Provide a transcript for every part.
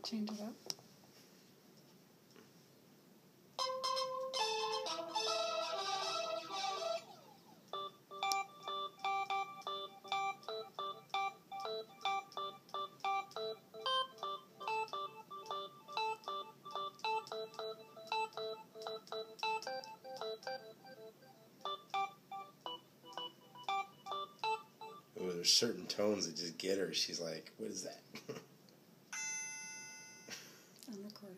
Change it up. Ooh, there's certain tones that just get her. She's like, what is that? I'm recording.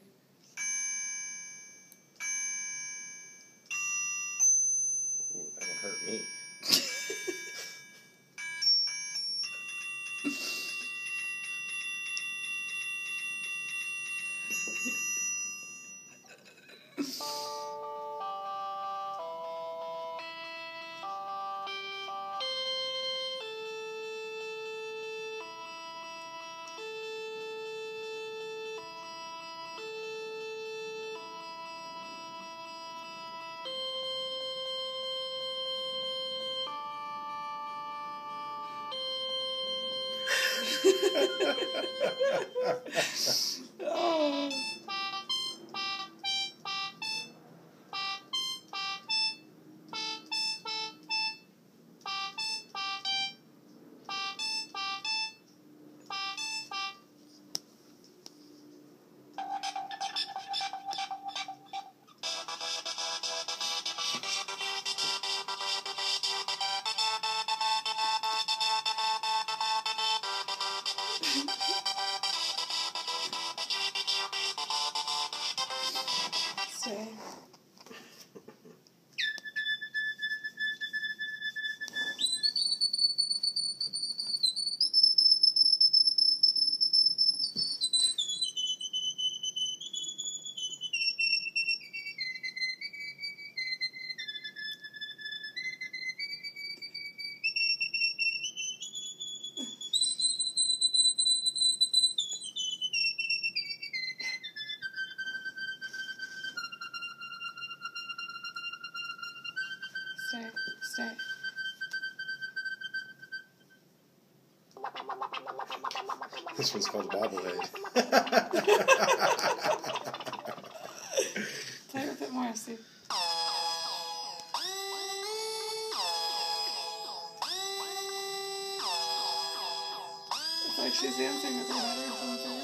Ooh, that'll hurt me. Oh. Stay. Stay. Stay. This one's called Bobblehead. Play with it more, see. It's like she's dancing with her head or something.